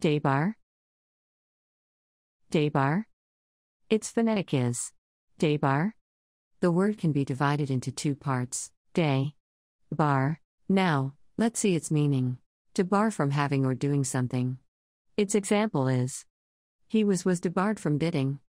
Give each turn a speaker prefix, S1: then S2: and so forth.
S1: Debar? Debar? Its phonetic is Debar. The word can be divided into two parts, de, bar. Now, let's see its meaning. To bar from having or doing something. Its example is, he was debarred from bidding.